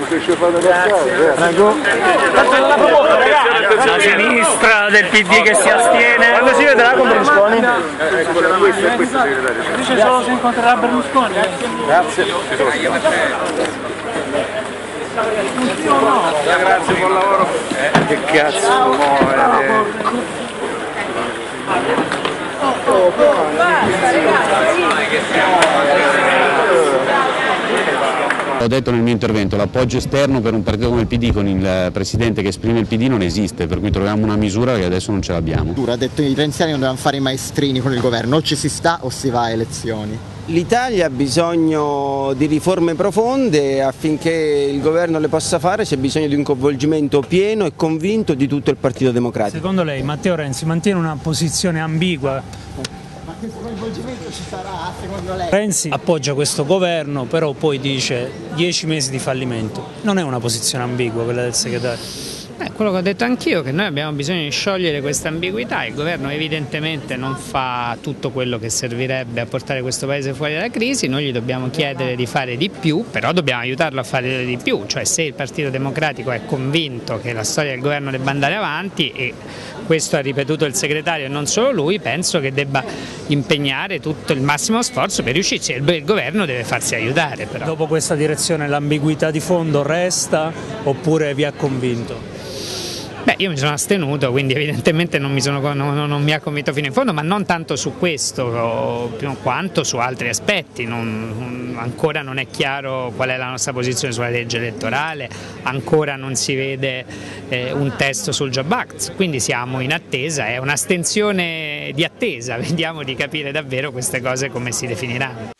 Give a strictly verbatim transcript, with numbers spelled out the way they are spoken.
La sinistra del P D che si astiene. Quando si vedrà con Berlusconi? Dice solo se incontrerà Berlusconi. Grazie. Grazie, buon lavoro. Che cazzo muore? Ho detto nel mio intervento, l'appoggio esterno per un partito come il P D con il presidente che esprime il P D non esiste, per cui troviamo una misura che adesso non ce l'abbiamo. Ha detto che i renziani non dovevano fare i maestrini con il governo, o ci si sta o si va a elezioni. L'Italia ha bisogno di riforme profonde, affinché il governo le possa fare c'è bisogno di un coinvolgimento pieno e convinto di tutto il Partito Democratico. Secondo lei Matteo Renzi mantiene una posizione ambigua? Ma questo coinvolgimento ci sarà secondo lei? Renzi appoggia questo governo, però poi dice dieci mesi di fallimento. Non è una posizione ambigua quella del segretario? Eh, quello che ho detto anch'io, che noi abbiamo bisogno di sciogliere questa ambiguità. Il governo evidentemente non fa tutto quello che servirebbe a portare questo paese fuori dalla crisi, noi gli dobbiamo chiedere di fare di più, però dobbiamo aiutarlo a fare di più, cioè se il Partito Democratico è convinto che la storia del governo debba andare avanti, e questo ha ripetuto il segretario e non solo lui, penso che debba impegnare tutto il massimo sforzo per riuscirci, il governo deve farsi aiutare però. Dopo questa direzione l'ambiguità di fondo resta oppure vi ha convinto? Beh, io mi sono astenuto, quindi evidentemente non mi, sono, non, non mi ha convinto fino in fondo, ma non tanto su questo quanto su altri aspetti. Non, ancora non è chiaro qual è la nostra posizione sulla legge elettorale, ancora non si vede eh, un testo sul Job Act, quindi siamo in attesa, è un'astensione di attesa, vediamo di capire davvero queste cose come si definiranno.